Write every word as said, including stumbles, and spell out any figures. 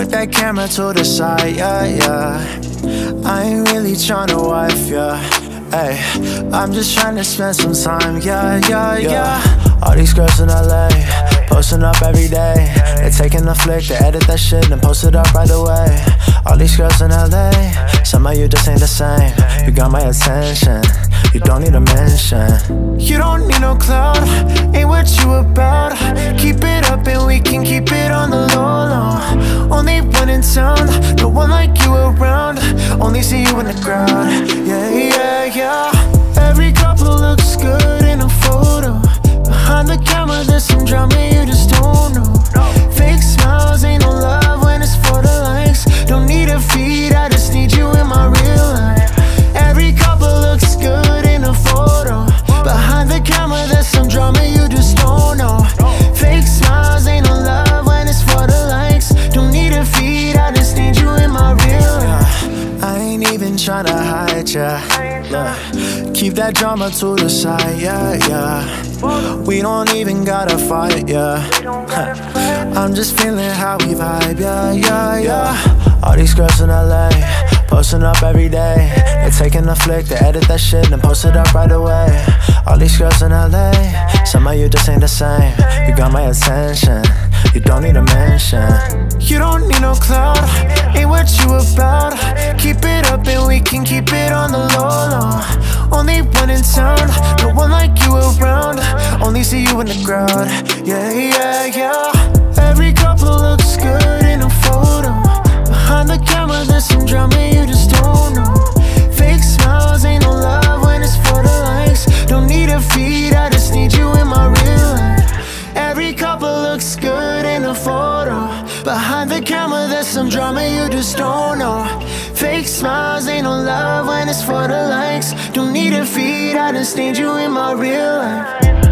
that camera to the side, yeah, yeah. I ain't really tryna wife, yeah. Ay, I'm just tryna spend some time, yeah, yeah, yeah. All these girls in L A, posting up every day. They taking a flick, they edit that shit and post it up right away. All these girls in L A, somehow you just ain't the same. You got my attention, you don't need a mention. You don't need no clout, ain't what you about. Keep it up and we can keep it on the low, low. Only one in town, no one like you around. Only see you in the crowd, yeah, yeah, yeah. Every couple looks good in a photo. Behind the camera there's some drama you just don't know. Fake smiles ain't no love when it's for the likes. Don't need a feed, I just need you in my real life. Every couple looks good in a photo. Behind the camera there's some drama you just don't know. Fake smiles ain't no love when it's for the likes. Don't need a feed, I just need you in my real life. I ain't even tryna hide ya, yeah. Keep that drama to the side, yeah, yeah. We don't even gotta fight, yeah. I'm just feeling how we vibe, yeah, yeah, yeah. All these girls in L A, posting up every day. They taking a flick, they edit that shit and post it up right away. All these girls in L A, somehow you just ain't the same. You got my attention, you don't need a mention. You don't need no clout, ain't what you about. Keep it up and we can keep it on the low, low. Only one in town, no one like you around. Only see you in the crowd, yeah, yeah, yeah. Every couple looks good in a photo. Behind the camera there's some drama you just don't know. Fake smiles ain't no love when it's for the likes. Don't need a feed, I just need you in my real life. Every couple looks good in a photo. Behind the camera there's some drama you just don't know. Fake smiles ain't no love when it's for the likes. Don't need a feed, I just need you in my real life.